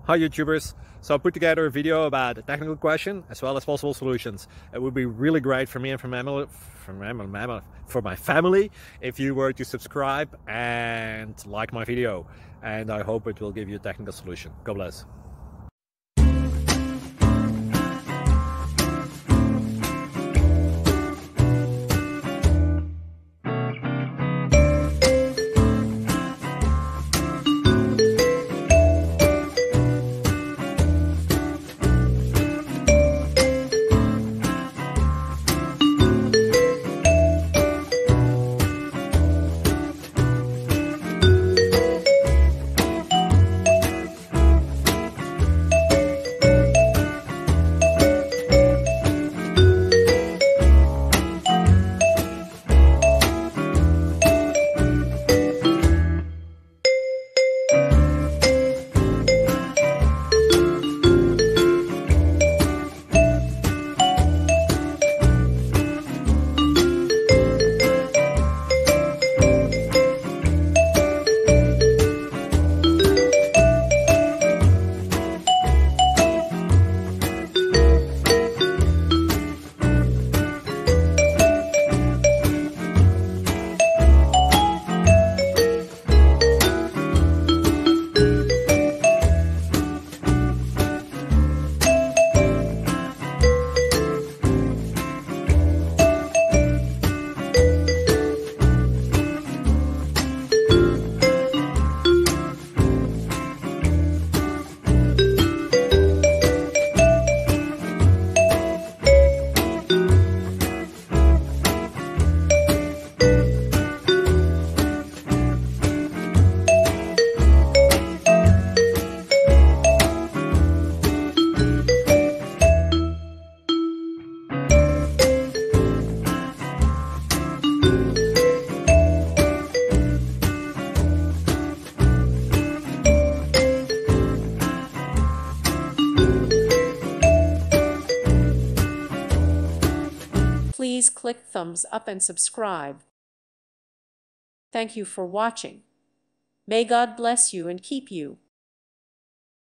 Hi YouTubers! So I put together a video about a technical question as well as possible solutions. It would be really great for me and for my family if you were to subscribe and like my video, and I hope it will give you a technical solution. God bless. Please click thumbs up and subscribe. Thank you for watching. May God bless you and keep you.